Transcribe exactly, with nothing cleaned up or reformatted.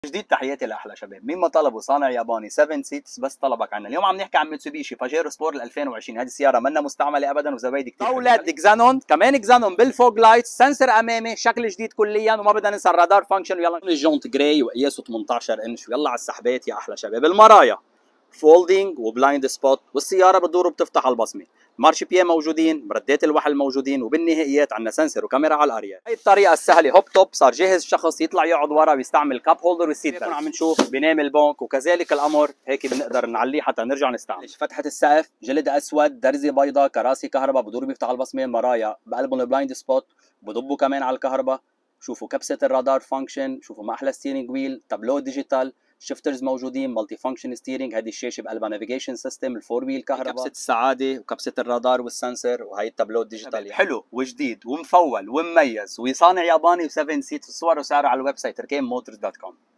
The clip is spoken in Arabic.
جديد تحياتي لاحلى شباب. مين ما طلبوا صانع ياباني سبعة سيتس بس طلبك عنا. اليوم عم نحكي عن ميتسوبيشي باجيرو سبور ألفين وعشرين. هذه السياره منا مستعمله ابدا وزبايدي كثير. اولاد اكزانون، كمان اكزانون بالفوج لايتس، سنسر امامي، شكل جديد كليا، وما بدنا ننسى الرادار فانكشن. ويلا الجونت جراي وقياسه ثمانية عشر انش. ويلا على السحبات يا احلى شباب. المرايا فولدينج وبلايند سبوت، والسياره بتدور وبتفتح على البصمه. مارش بيي موجودين، مردات الوحل موجودين، وبالنهائيات عندنا سنسر وكاميرا على الاريا. هي الطريقه السهله هوب توب، صار جاهز الشخص يطلع يقعد ورا ويستعمل كاب هولدر والسيت بيلت. عم نشوف بنام البنك وكذلك الامر، هيك بنقدر نعليه حتى نرجع نستعمل. فتحه السقف جلد اسود، درزه بيضاء، كراسي كهرباء، بدور بيفتح على البصمه. المرايا بقلبهم البلايند سبوت، بضبوا كمان على الكهرباء. شوفوا كبسه الرادار فانكشن، شوفوا ما احلى ستيرنج ويل، تابلو ديجيتال، شيفترز موجودين، مالتي فانكشن ستيرنج، هذه الشاشه بقلبها نافيجيشن سيستم، الفور ويل كهرباء، كبسه السعاده وكبسه الرادار والسنسر، وهي التابلو ديجيتال. يعني حلو وجديد ومفول ومميز وصانع ياباني وسبعة سيت. الصور وسعره على الويب سايت ركيم موتورز دوت كوم.